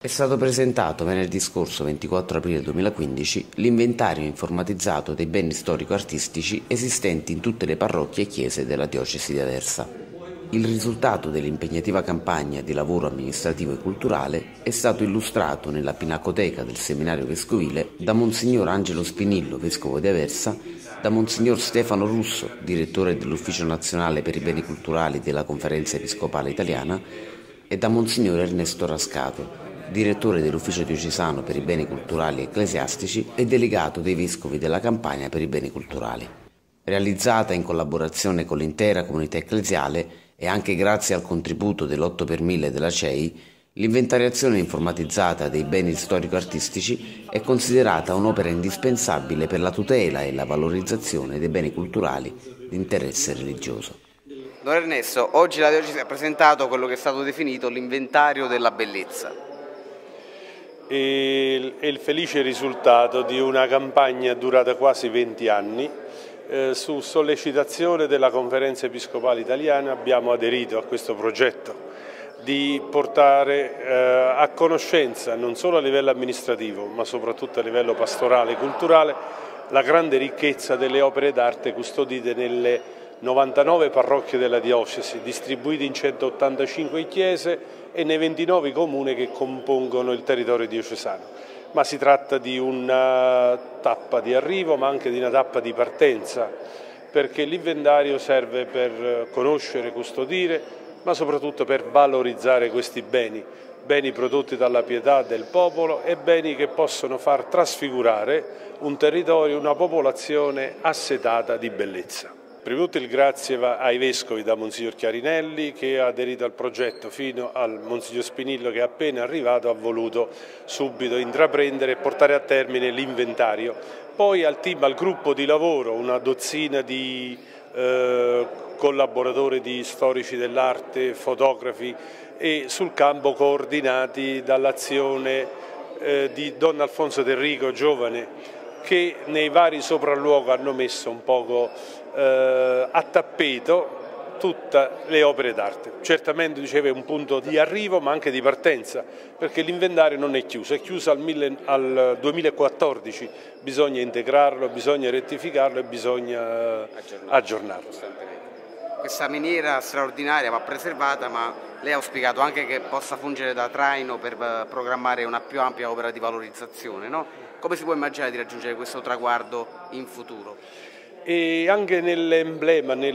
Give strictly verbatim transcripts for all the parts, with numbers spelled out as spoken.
È stato presentato venerdì scorso ventiquattro aprile duemilaquindici l'inventario informatizzato dei beni storico-artistici esistenti in tutte le parrocchie e chiese della diocesi di Aversa. Il risultato dell'impegnativa campagna di lavoro amministrativo e culturale è stato illustrato nella Pinacoteca del Seminario Vescovile da Monsignor Angelo Spinillo, Vescovo di Aversa, da Monsignor Stefano Russo, direttore dell'Ufficio Nazionale per i Beni Culturali della Conferenza Episcopale Italiana, e da Monsignor Ernesto Rascato, direttore dell'Ufficio Diocesano per i Beni Culturali Ecclesiastici e delegato dei Vescovi della Campania per i Beni Culturali. Realizzata in collaborazione con l'intera comunità ecclesiale e anche grazie al contributo dell'otto per mille della C E I, l'inventariazione informatizzata dei beni storico-artistici è considerata un'opera indispensabile per la tutela e la valorizzazione dei beni culturali di interesse religioso. Don Ernesto, oggi la diocesi ha presentato quello che è stato definito l'inventario della bellezza. È il felice risultato di una campagna durata quasi venti anni. Eh, su sollecitazione della Conferenza Episcopale Italiana abbiamo aderito a questo progetto di portare eh, a conoscenza non solo a livello amministrativo ma soprattutto a livello pastorale e culturale la grande ricchezza delle opere d'arte custodite nelle novantanove parrocchie della diocesi, distribuite in centottantacinque chiese e nei ventinove comuni che compongono il territorio diocesano. Ma si tratta di una tappa di arrivo ma anche di una tappa di partenza, perché l'inventario serve per conoscere, custodire, ma soprattutto per valorizzare questi beni, beni prodotti dalla pietà del popolo e beni che possono far trasfigurare un territorio, una popolazione assetata di bellezza. Prima di tutto il grazie va ai Vescovi, da Monsignor Chiarinelli che ha aderito al progetto fino al Monsignor Spinillo che appena arrivato ha voluto subito intraprendere e portare a termine l'inventario. Poi al team, al gruppo di lavoro, una dozzina di eh, collaboratori di storici dell'arte, fotografi e sul campo coordinati dall'azione eh, di Don Alfonso Terrico, giovane, che nei vari sopralluoghi hanno messo un poco eh, a tappeto tutte le opere d'arte. Certamente, diceva, è un punto di arrivo ma anche di partenza, perché l'inventario non è chiuso, è chiuso al, mille, al duemilaquattordici, bisogna integrarlo, bisogna rettificarlo e bisogna aggiornarlo. Questa miniera straordinaria va preservata, ma lei ha auspicato anche che possa fungere da traino per programmare una più ampia opera di valorizzazione, no? Come si può immaginare di raggiungere questo traguardo in futuro? E anche nell'emblema, nel,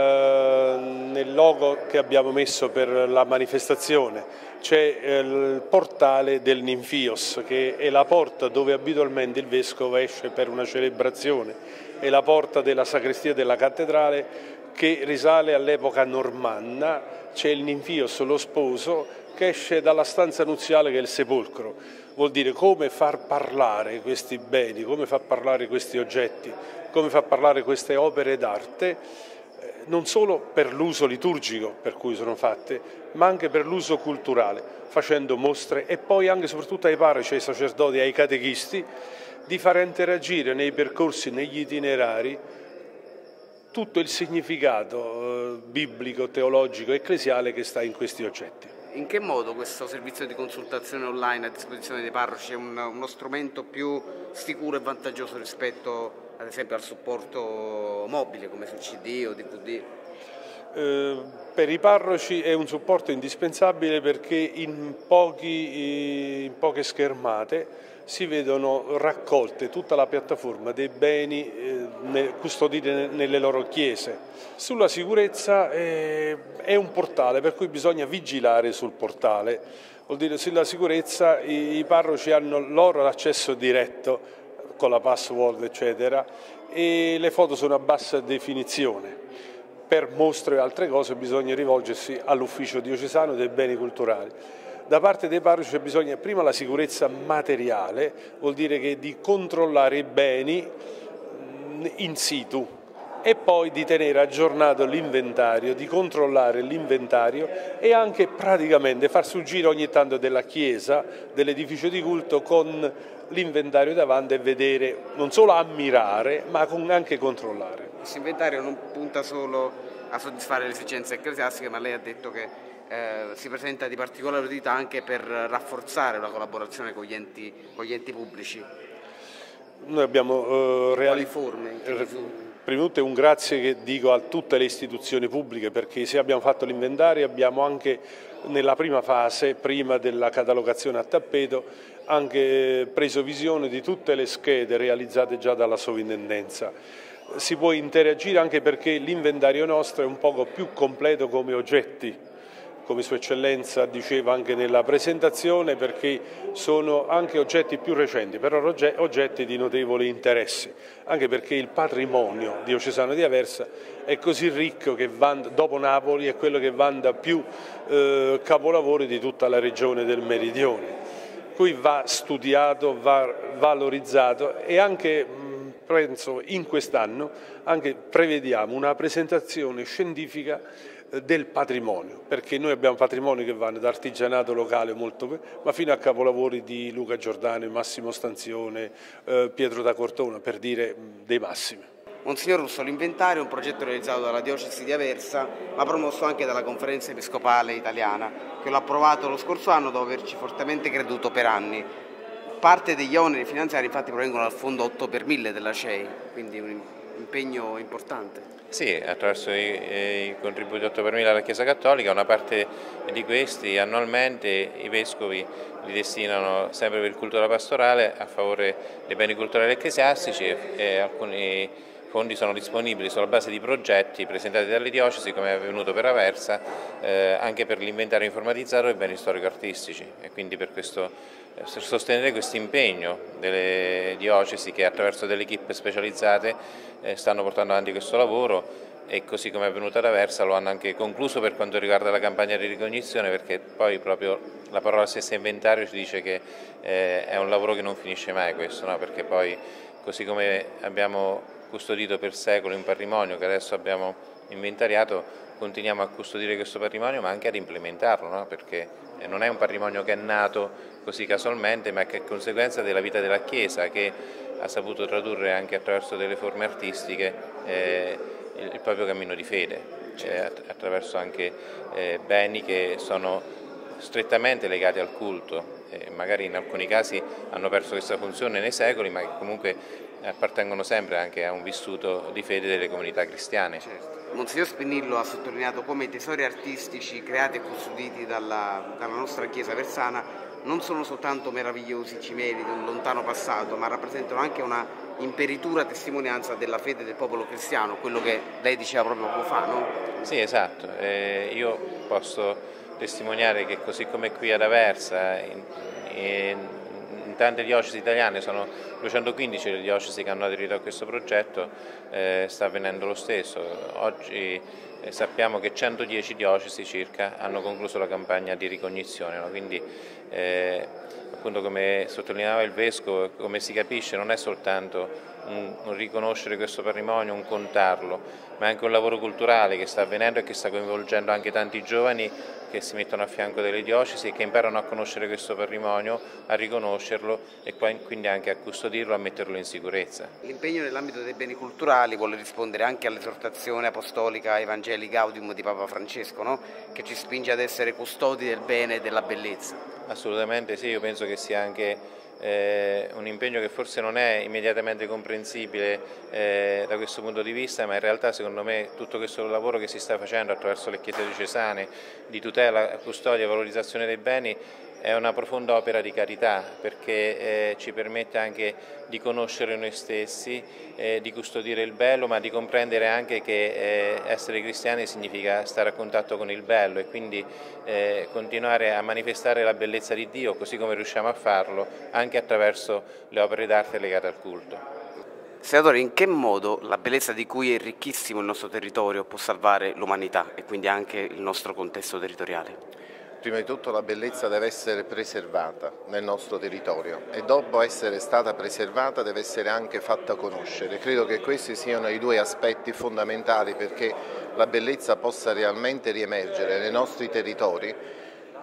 nel logo che abbiamo messo per la manifestazione c'è il portale del Ninfios, che è la porta dove abitualmente il Vescovo esce per una celebrazione, è la porta della sacrestia della cattedrale che risale all'epoca normanna. C'è il Ninfios, lo sposo, che esce dalla stanza nuziale che è il sepolcro. Vuol dire come far parlare questi beni, come far parlare questi oggetti, come far parlare queste opere d'arte, non solo per l'uso liturgico per cui sono fatte, ma anche per l'uso culturale, facendo mostre e poi anche e soprattutto ai parroci, ai sacerdoti, ai catechisti, di far interagire nei percorsi, negli itinerari, tutto il significato eh, biblico, teologico, ecclesiale che sta in questi oggetti. In che modo questo servizio di consultazione online a disposizione dei parroci è un, uno strumento più sicuro e vantaggioso rispetto ad esempio al supporto mobile come su C D o D V D? Eh, per i parroci è un supporto indispensabile perché in, pochi, in poche schermate si vedono raccolte tutta la piattaforma dei beni eh, custoditi nelle loro chiese. Sulla sicurezza eh, è un portale per cui bisogna vigilare sul portale, vuol dire sulla sicurezza i, i parroci hanno loro l'accesso diretto con la password eccetera e le foto sono a bassa definizione. Per mostre e altre cose bisogna rivolgersi all'ufficio diocesano dei beni culturali. Da parte dei parroci c'è bisogno prima la sicurezza materiale, vuol dire che di controllare i beni in situ e poi di tenere aggiornato l'inventario, di controllare l'inventario e anche praticamente far sfuggire ogni tanto della chiesa, dell'edificio di culto con l'inventario davanti e vedere, non solo ammirare ma anche controllare. Questo inventario non punta solo a soddisfare le esigenze ecclesiastiche, ma lei ha detto che eh, si presenta di particolare utilità anche per rafforzare la collaborazione con gli enti, con gli enti pubblici. Noi abbiamo eh, realizzato, prima di tutto un grazie che dico a tutte le istituzioni pubbliche, perché se abbiamo fatto l'inventario abbiamo anche nella prima fase, prima della catalogazione a tappeto, anche preso visione di tutte le schede realizzate già dalla sovrintendenza. Si può interagire anche perché l'inventario nostro è un poco più completo come oggetti, come Sua Eccellenza diceva anche nella presentazione, perché sono anche oggetti più recenti, però oggetti di notevole interesse, anche perché il patrimonio diocesano di Aversa è così ricco che vanta, dopo Napoli è quello che vanta più eh, capolavori di tutta la regione del Meridione. Qui va studiato, va valorizzato e anche, penso, in quest'anno anche prevediamo una presentazione scientifica del patrimonio, perché noi abbiamo patrimoni che vanno da artigianato locale molto, ma fino a capolavori di Luca Giordano, Massimo Stanzione, eh, Pietro da Cortona, per dire dei massimi. Monsignor Russo, l'inventario è un progetto realizzato dalla Diocesi di Aversa, ma promosso anche dalla Conferenza Episcopale Italiana, che l'ha approvato lo scorso anno dopo averci fortemente creduto per anni. Parte degli oneri finanziari infatti provengono dal fondo otto per mille della C E I, quindi un impegno importante. Sì, attraverso i, i contributi otto per mille alla Chiesa Cattolica, una parte di questi annualmente i vescovi li destinano sempre per il culto della pastorale a favore dei beni culturali ecclesiastici e, e alcuni fondi sono disponibili sulla base di progetti presentati dalle diocesi, come è avvenuto per Aversa, eh, anche per l'inventario informatizzato dei beni storico-artistici, e quindi per questo per sostenere questo impegno delle diocesi che attraverso delle equip specializzate eh, stanno portando avanti questo lavoro, e così come è avvenuto ad Aversa lo hanno anche concluso per quanto riguarda la campagna di ricognizione, perché poi proprio la parola stessa inventario ci dice che eh, è un lavoro che non finisce mai questo, no? Perché poi così come abbiamo custodito per secoli un patrimonio che adesso abbiamo inventariato, continuiamo a custodire questo patrimonio ma anche ad implementarlo, no? Perché non è un patrimonio che è nato così casualmente, ma che è conseguenza della vita della Chiesa, che ha saputo tradurre anche attraverso delle forme artistiche eh, il, il proprio cammino di fede, eh, attraverso anche eh, beni che sono strettamente legati al culto, eh, magari in alcuni casi hanno perso questa funzione nei secoli, ma che comunque appartengono sempre anche a un vissuto di fede delle comunità cristiane. Certo. Monsignor Spinillo ha sottolineato come i tesori artistici creati e custoditi dalla, dalla nostra Chiesa versana non sono soltanto meravigliosi cimeli di un lontano passato, ma rappresentano anche una imperitura testimonianza della fede del popolo cristiano, quello che lei diceva proprio poco fa, no? Sì, esatto. Eh, io posso testimoniare che così come qui ad Aversa, in, in, in tante diocesi italiane, sono duecentoquindici le diocesi che hanno aderito a questo progetto, eh, sta avvenendo lo stesso. Oggi eh, sappiamo che centodieci diocesi circa hanno concluso la campagna di ricognizione, no? Quindi eh, appunto, come sottolineava il Vescovo, come si capisce non è soltanto un, un riconoscere questo patrimonio, un contarlo, ma anche un lavoro culturale che sta avvenendo e che sta coinvolgendo anche tanti giovani che si mettono a fianco delle diocesi e che imparano a conoscere questo patrimonio, a riconoscerlo e quindi anche a custodirlo, a metterlo in sicurezza. L'impegno nell'ambito dei beni culturali vuole rispondere anche all'esortazione apostolica Evangelii Gaudium di Papa Francesco, no? Che ci spinge ad essere custodi del bene e della bellezza. Assolutamente sì, io penso che sia anche Eh, un impegno che forse non è immediatamente comprensibile eh, da questo punto di vista, ma in realtà secondo me tutto questo lavoro che si sta facendo attraverso le chiese diocesane di tutela, custodia e valorizzazione dei beni è una profonda opera di carità, perché eh, ci permette anche di conoscere noi stessi, eh, di custodire il bello, ma di comprendere anche che eh, essere cristiani significa stare a contatto con il bello e quindi eh, continuare a manifestare la bellezza di Dio, così come riusciamo a farlo anche attraverso le opere d'arte legate al culto. Senatore, in che modo la bellezza di cui è ricchissimo il nostro territorio può salvare l'umanità e quindi anche il nostro contesto territoriale? Prima di tutto la bellezza deve essere preservata nel nostro territorio e dopo essere stata preservata deve essere anche fatta conoscere. Credo che questi siano i due aspetti fondamentali perché la bellezza possa realmente riemergere nei nostri territori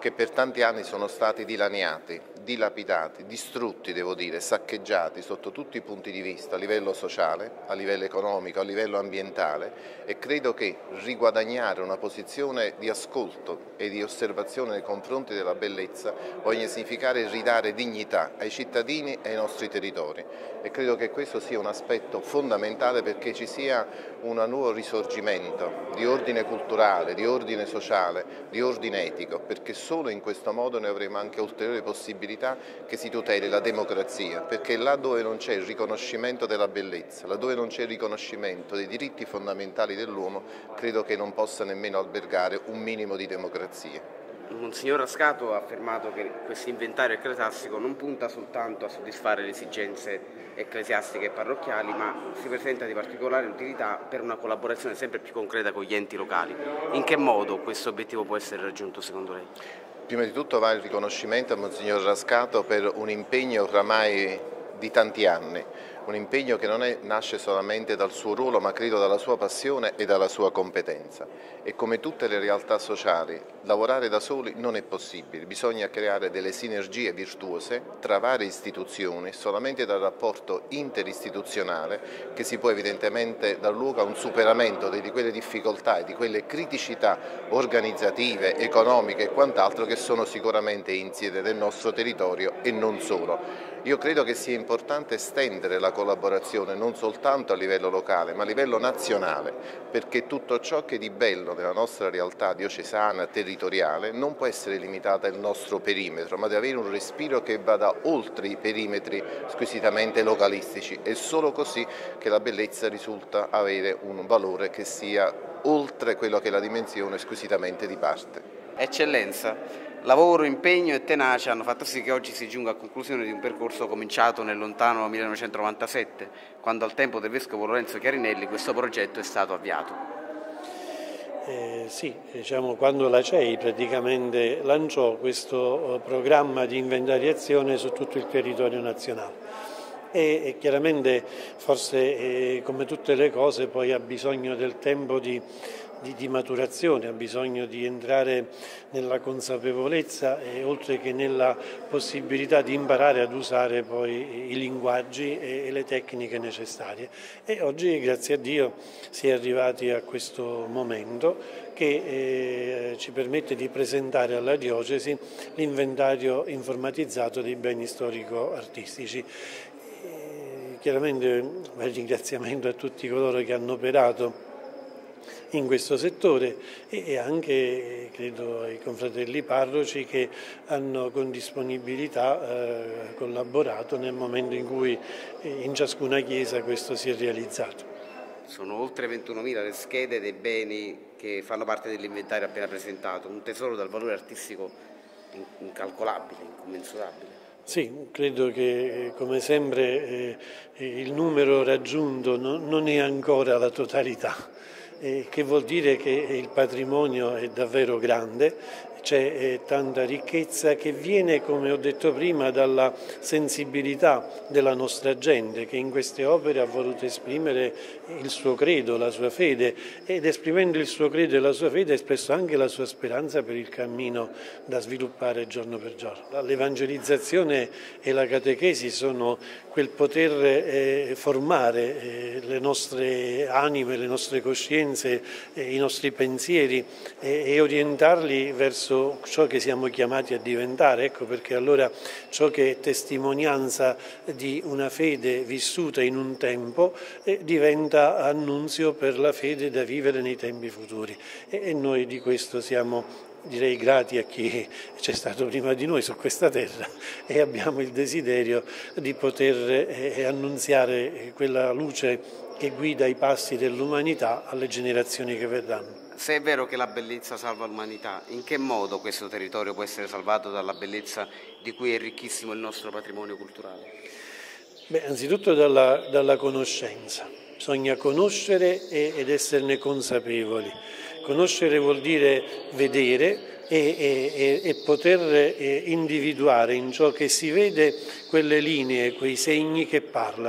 che per tanti anni sono stati dilaniati, dilapidati, distrutti, devo dire, saccheggiati sotto tutti i punti di vista, a livello sociale, a livello economico, a livello ambientale, e credo che riguadagnare una posizione di ascolto e di osservazione nei confronti della bellezza voglia significare ridare dignità ai cittadini e ai nostri territori, e credo che questo sia un aspetto fondamentale perché ci sia un nuovo risorgimento di ordine culturale, di ordine sociale, di ordine etico, perché solo in questo modo noi avremo anche ulteriori possibilità che si tuteli la democrazia, perché là dove non c'è il riconoscimento della bellezza, laddove non c'è il riconoscimento dei diritti fondamentali dell'uomo, credo che non possa nemmeno albergare un minimo di democrazia. Monsignor Rascato ha affermato che questo inventario ecclesiastico non punta soltanto a soddisfare le esigenze ecclesiastiche e parrocchiali, ma si presenta di particolare utilità per una collaborazione sempre più concreta con gli enti locali. In che modo questo obiettivo può essere raggiunto secondo lei? Prima di tutto va il riconoscimento a Monsignor Rascato per un impegno oramai di tanti anni, un impegno che non è, nasce solamente dal suo ruolo, ma credo dalla sua passione e dalla sua competenza. E come tutte le realtà sociali, lavorare da soli non è possibile, bisogna creare delle sinergie virtuose tra varie istituzioni, solamente dal rapporto interistituzionale che si può evidentemente dar luogo a un superamento di quelle difficoltà e di quelle criticità organizzative, economiche e quant'altro che sono sicuramente insite nel nostro territorio e non solo. Io credo che sia importante estendere la collaborazione non soltanto a livello locale ma a livello nazionale, perché tutto ciò che di bello nella nostra realtà diocesana, territoriale, non può essere limitato al nostro perimetro, ma deve avere un respiro che vada oltre i perimetri squisitamente localistici. È solo così che la bellezza risulta avere un valore che sia oltre quello che è la dimensione squisitamente di parte. Eccellenza, lavoro, impegno e tenacia hanno fatto sì che oggi si giunga a conclusione di un percorso cominciato nel lontano millenovecentonovantasette, quando al tempo del Vescovo Lorenzo Chiarinelli questo progetto è stato avviato. Eh, sì, diciamo, quando la C E I praticamente lanciò questo programma di inventariazione su tutto il territorio nazionale. E, e chiaramente forse eh, come tutte le cose poi ha bisogno del tempo di Di, di maturazione, ha bisogno di entrare nella consapevolezza e oltre che nella possibilità di imparare ad usare poi i linguaggi e, e le tecniche necessarie. E oggi, grazie a Dio, si è arrivati a questo momento che eh, ci permette di presentare alla Diocesi l'inventario informatizzato dei beni storico-artistici. E, chiaramente un ringraziamento a tutti coloro che hanno operato in questo settore e anche credo ai confratelli parroci che hanno con disponibilità eh, collaborato nel momento in cui in ciascuna chiesa questo si è realizzato. Sono oltre ventunomila le schede dei beni che fanno parte dell'inventario appena presentato, un tesoro dal valore artistico incalcolabile, incommensurabile. Sì, credo che come sempre eh, il numero raggiunto no, non è ancora la totalità. Eh, che vuol dire che il patrimonio è davvero grande, c'è eh, tanta ricchezza che viene, come ho detto prima, dalla sensibilità della nostra gente che in queste opere ha voluto esprimere il suo credo, la sua fede, ed esprimendo il suo credo e la sua fede ha espresso anche la sua speranza per il cammino da sviluppare giorno per giorno. L'evangelizzazione e la catechesi sono quel poter eh, formare eh, le nostre anime, le nostre coscienze, eh, i nostri pensieri eh, e orientarli verso ciò che siamo chiamati a diventare. Ecco perché allora ciò che è testimonianza di una fede vissuta in un tempo eh, diventa annunzio per la fede da vivere nei tempi futuri e, e noi di questo siamo, direi, grati a chi c'è stato prima di noi su questa terra e abbiamo il desiderio di poter eh, annunziare quella luce che guida i passi dell'umanità alle generazioni che verranno. Se è vero che la bellezza salva l'umanità, in che modo questo territorio può essere salvato dalla bellezza di cui è ricchissimo il nostro patrimonio culturale? Beh, anzitutto dalla, dalla conoscenza. Bisogna conoscere e, ed esserne consapevoli. Conoscere vuol dire vedere e, e, e poter individuare in ciò che si vede quelle linee, quei segni che parlano.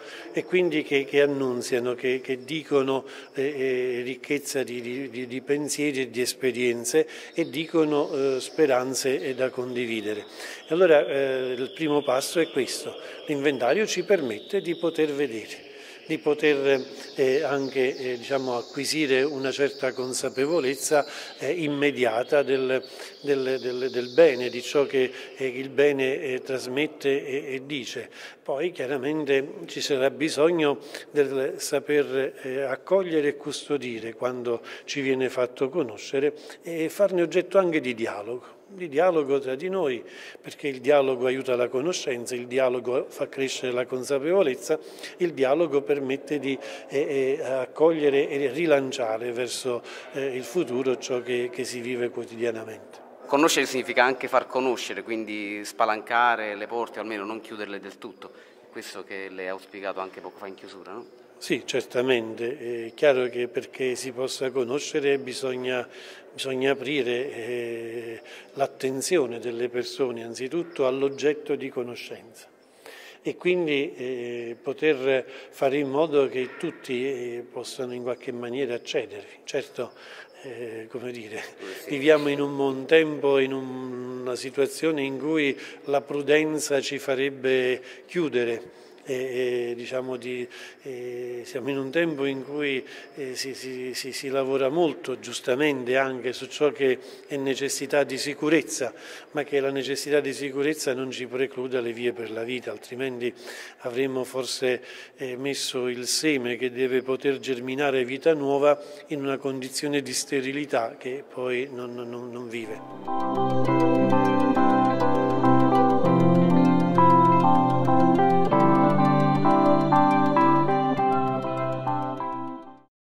e quindi che, che annunziano, che, che dicono eh, eh, ricchezza di, di, di pensieri e di esperienze e dicono eh, speranze da condividere. E allora eh, il primo passo è questo, l'inventario ci permette di poter vedere, di poter eh, anche eh, diciamo, acquisire una certa consapevolezza eh, immediata del, del, del, del bene, di ciò che eh, il bene eh, trasmette e, e dice. Poi chiaramente ci sarà bisogno del saper eh, accogliere e custodire quando ci viene fatto conoscere e farne oggetto anche di dialogo. di dialogo tra di noi, perché il dialogo aiuta la conoscenza, il dialogo fa crescere la consapevolezza, il dialogo permette di eh, eh, accogliere e rilanciare verso eh, il futuro ciò che, che si vive quotidianamente. Conoscere significa anche far conoscere, quindi spalancare le porte, o almeno non chiuderle del tutto. Questo che lei ha auspicato anche poco fa in chiusura, no? Sì, certamente. È chiaro che perché si possa conoscere bisogna, bisogna aprire eh, l'attenzione delle persone anzitutto all'oggetto di conoscenza e quindi eh, poter fare in modo che tutti eh, possano in qualche maniera accedervi. Certo, eh, come dire, viviamo in un tempo, in un, una situazione in cui la prudenza ci farebbe chiudere. E, e, diciamo di, e, siamo in un tempo in cui eh, si, si, si, si lavora molto, giustamente, anche su ciò che è necessità di sicurezza, ma che la necessità di sicurezza non ci precluda le vie per la vita, altrimenti avremmo forse eh, messo il seme che deve poter germinare vita nuova in una condizione di sterilità che poi non, non, non vive.